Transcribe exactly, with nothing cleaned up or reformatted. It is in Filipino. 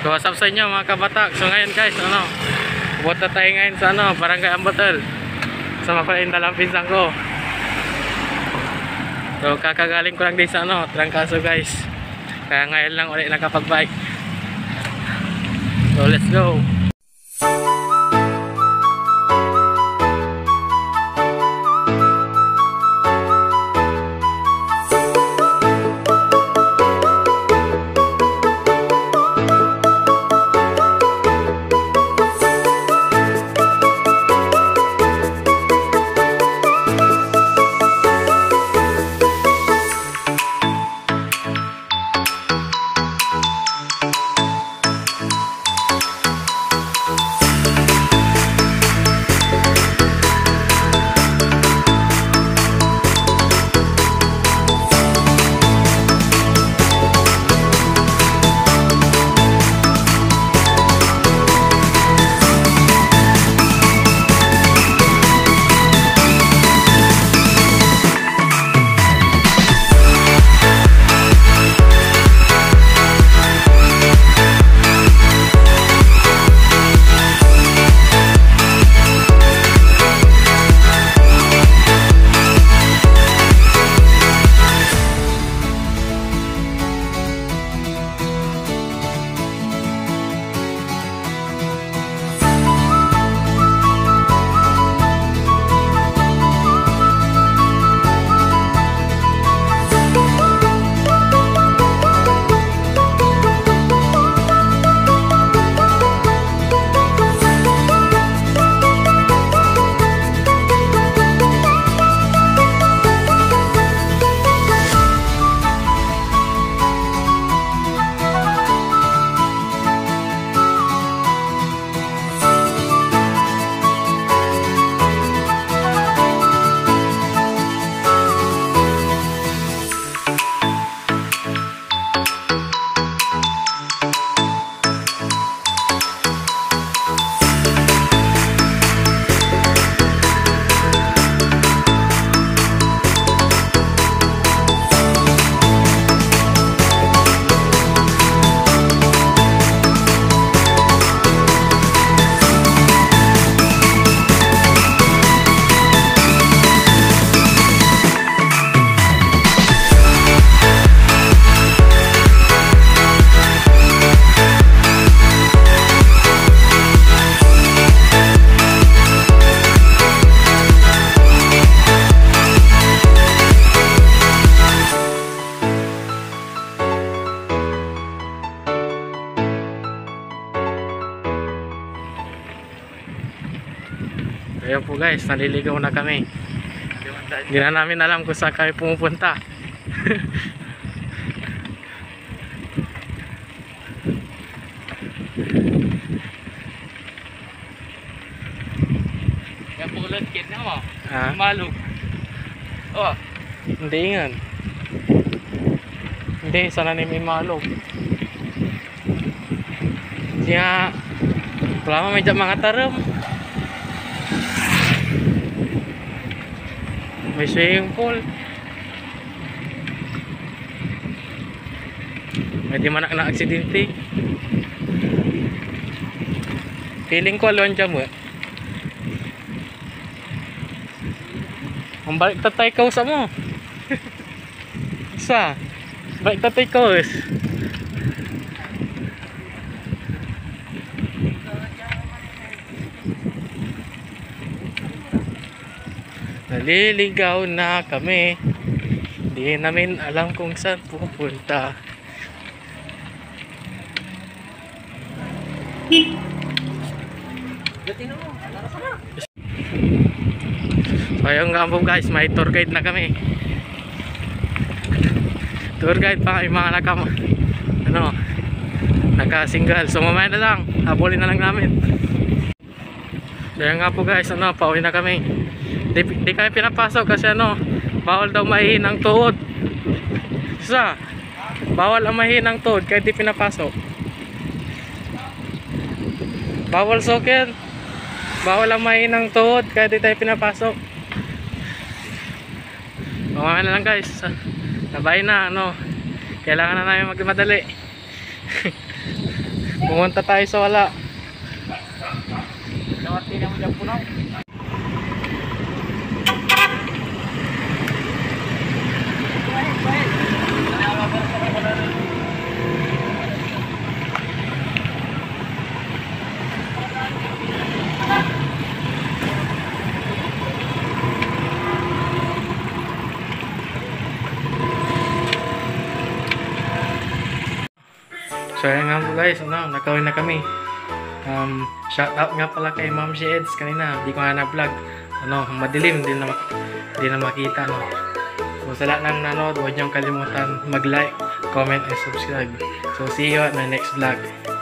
So what's up sa inyo mga kabatak. So ngayon guys, ano, punta tayo ngayon sa ano, Barangay Ambatal. Sama ko yung dalang pinsan ko. So kakagaling ko lang din sa ano, Trangkaso guys. Kaya ngayon lang ulit nakapag-bike. So let's go. Ayan po guys, naliligaw na kami. Hindi na namin alam kung saan kami pumupunta. Yan po ulit kid na mo. Ah? Malog. Oh. Hindi nga. Hindi, sana ni may malog. Kaya wala mo may mga taram. May swimming pool. May di manak na aksidente. Feeling ko alon dyan mo. Ang balik tatay ko sa mo. Isa. Balik tatay ko. Naliligaw na kami. Hindi namin alam kung saan pupunta. So ayun nga po guys, may tour guide na kami. Tour guide pa kami mga naka ano, naka single. So mamaya na lang, habulin na lang namin. So ayun nga po guys, ano, pauwi na kami. Di, di kami pinapasok kasi ano, bawal daw mahihin ang tuhod. Isa, bawal ang mahihin ang tuhod kaya di pinapasok. Bawal sokin. Bawal ang mahihin ang tuhod kaya di tayo pinapasok. Mamaya na lang guys. Sabay na, ano, kailangan na namin magmadali. Pumunta tayo sa wala. Nawati na mo dyan puno. So ayan nga po guys, ano, nakawin na kami. Um, shout out nga pala kay Ma'am si Eds kanina, di ko nga na-vlog. Ano, madilim, di na, di na makita, no. So sa lahat ng nanood, huwag niyong kalimutan mag-like, comment, and subscribe. So see you at my next vlog.